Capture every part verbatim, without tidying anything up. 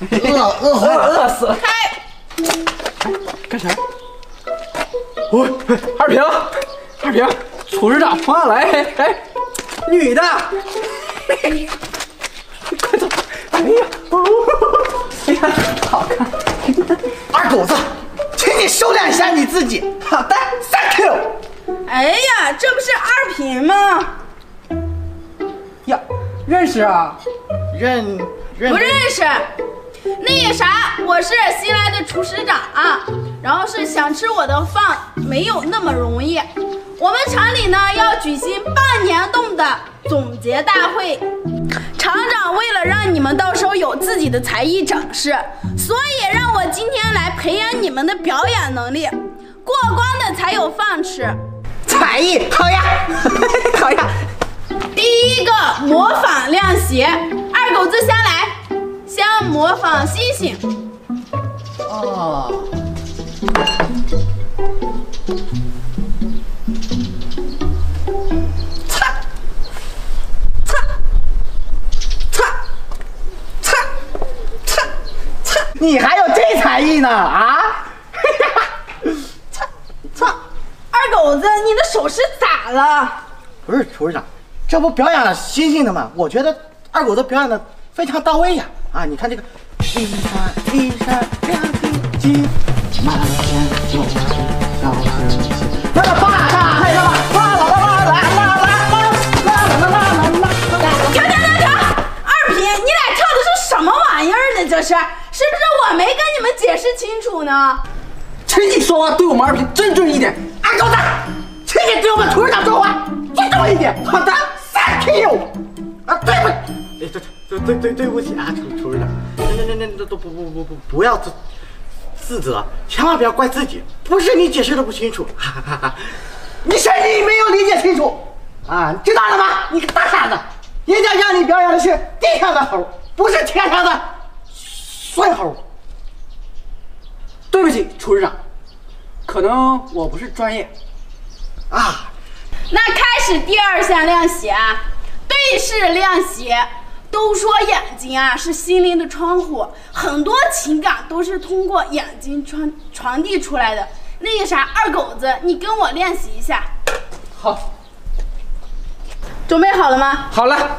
饿饿坏了，饿死了。 开！ 干啥？我二平，二平，厨师长朋友来，哎，女的，快走！哎呀，哎呀，好看！ 二狗子，请你收敛一下你自己。好的 ，Thank you。 哎呀，这不是二平吗？ 呀，认识啊？ 认认不认识。那个啥，我是新来的厨师长啊，然后是想吃我的饭没有那么容易。我们厂里呢要举行半年度的总结大会，厂长为了让你们到时候有自己的才艺展示，所以让我今天来培养你们的表演能力，过关的才有饭吃。 才艺好呀，好呀。 第一个模仿练习，二狗子先来，先模仿星星。 哦。擦擦擦擦擦擦！你还有这才艺呢啊？擦擦！ 二狗子，你的手势咋了？ 不是厨师长，这不表演星星的吗？我觉得二狗子表演的非常到位呀！啊，你看这个，一闪一闪亮晶晶，满天就是小星星。那个巴掌还有啦啦啦啦啦啦啦啦啦啦啦！ 停停停停！二平，你俩跳的是什么玩意儿呢？这是是不是我没跟你们解释清楚呢？ 请你说话对我们二平尊重一点。 二狗子，请你对我们厨师长说话尊重一点。好的 ，Thank you。啊，对不，哎，对对对对对不起啊，厨厨师长，那那那那都不不不不不要自自责，千万不要怪自己，不是你解释的不清楚，哈哈哈！你是你没有理解清楚啊，知道了吗？你个大傻子，人家让你表演的是地上的猴，不是天上的顺猴。 对不起，厨师长，可能我不是专业啊。 那开始第二项练习啊，对视练习。都说眼睛啊是心灵的窗户，很多情感都是通过眼睛传传递出来的。那个啥，二狗子，你跟我练习一下。 好， 准备好了吗？ 好了。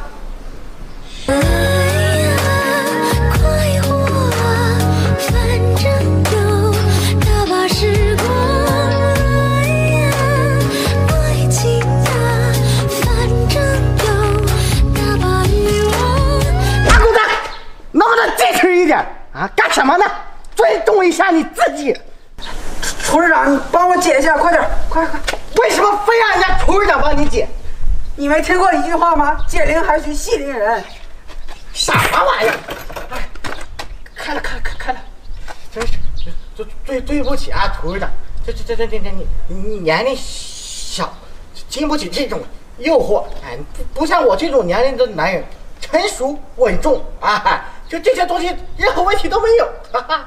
坚持一点啊！干什么呢？尊重一下你自己。 厨师长，你帮我解一下，快点，快快！ 为什么非让人家厨师长帮你解？ 你没听过一句话吗？解铃还须系铃人。 什么玩意儿？哎，开了，开了，开了！真是，对对对不起啊，厨师长，这这这这这这你你年龄小，经不起这种诱惑。哎，不不像我这种年龄的男人，成熟稳重啊。就这些东西，任何问题都没有，哈哈。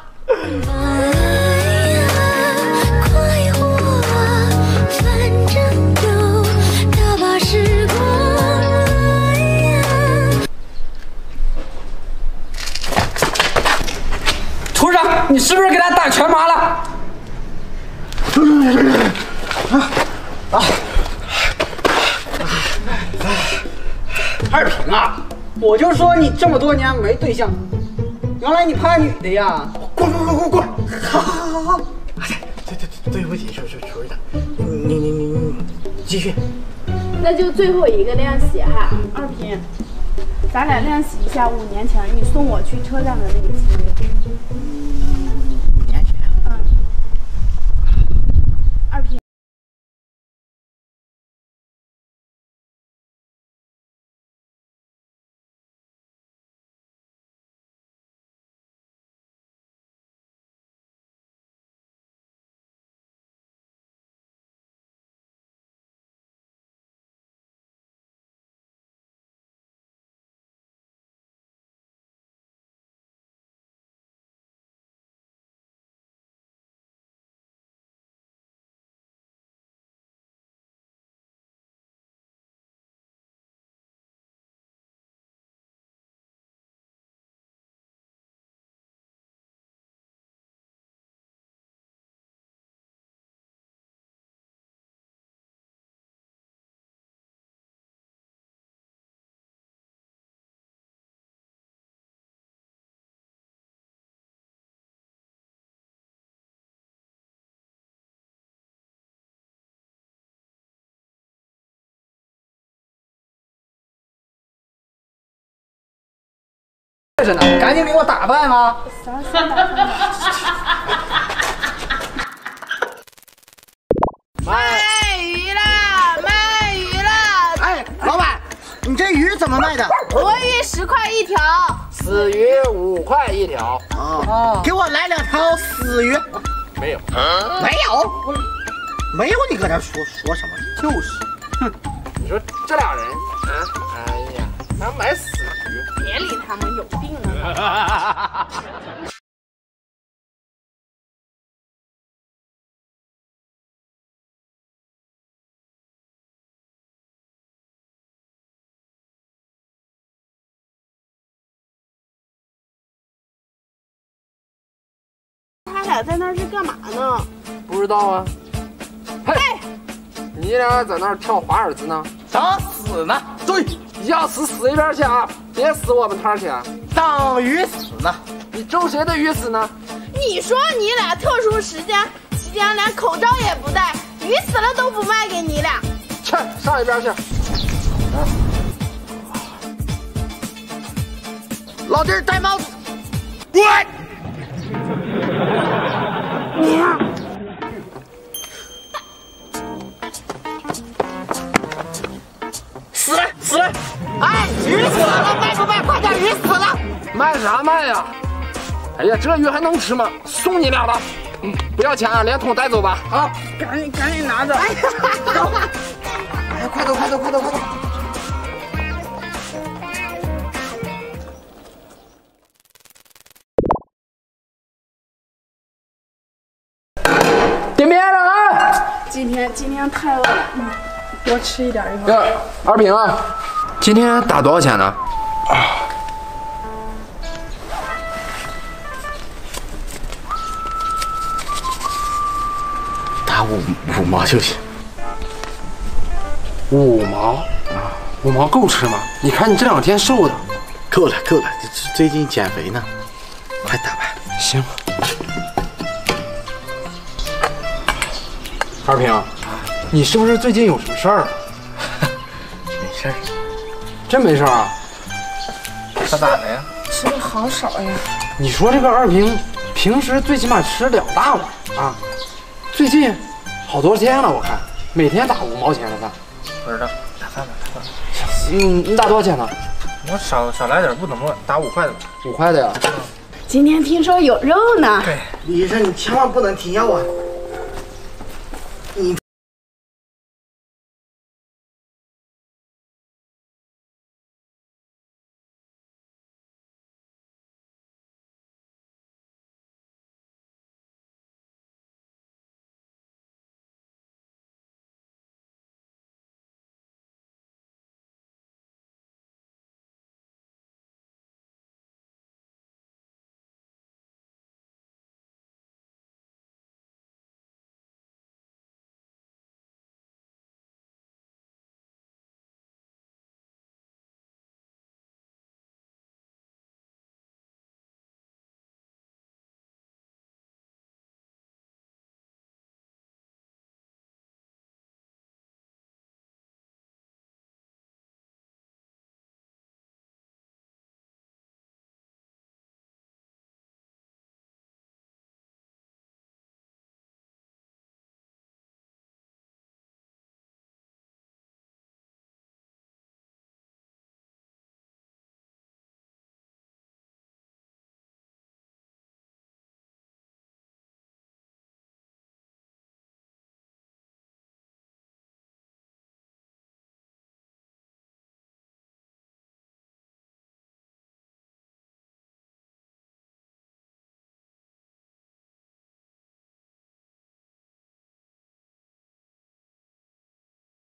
快活啊，反正有大把时光呀。 厨师长，你是不是给他打全麻了？ 啊啊！ 二平啊！我就说你这么多年没对象，原来你怕女的呀！ 滚滚滚滚滚！好好好好！对对对，对不起，厨厨厨师长，你你你你你继续。 那就最后一个练习哈，二平，咱俩练习一下五年前你送我去车站的那个经历。 着呢，赶紧给我打饭啊！ 卖鱼啦，卖鱼啦！ 哎，老板，你这鱼怎么卖的？ 活鱼十块一条， 死鱼五块一条。 哦，给我来两条死鱼。 没有， 没有，没有，你搁这说说什么？ 就是，哼， 你说这俩人啊，哎呀，还买死鱼？ 别理他们，有病啊！他俩在那是干嘛呢？ 不知道啊。嘿，你俩在那儿跳华尔兹呢？ 等死呢？ 对，要死死一边去啊，别死我们摊儿去啊！ 等鱼死呢？ 你咒谁的鱼死呢？ 你说你俩特殊时间期间连口罩也不戴，鱼死了都不卖给你俩。 去，上一边去。 老弟儿戴帽子。滚！死了死了！哎，鱼死了，卖不卖？快点，鱼死了！ 卖啥卖呀？哎呀，这鱼还能吃吗？送你俩了，嗯，不要钱啊，连桶带走吧。 啊，赶紧赶紧拿着！ 哎呀，走吧！哎呀，快走快走快走快走！ 点面了啊！ 今天今天太饿了，嗯，多吃一点一会儿。 呀，二平啊，今天打多少钱呢？ 打五五毛就行。 五毛啊，五毛够吃吗？你看你这两天瘦的。 够了够了，这最近减肥呢，快打吧。 行。二平，你是不是最近有什么事儿？ 没事儿， 真没事儿啊？ 他咋的呀？ 吃的好少呀。 你说这个二平平时最起码吃两大碗啊，最近好多天了，我看每天打五毛钱的饭。 不知道，打饭吧，打饭吧。 嗯，你打多少钱呢？ 我少少来点，不怎么打五块的吧。 五块的呀。 今天听说有肉呢。 对， 李医生，你千万不能停药啊！你。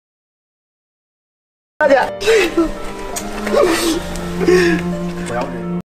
大姐， 不要这个。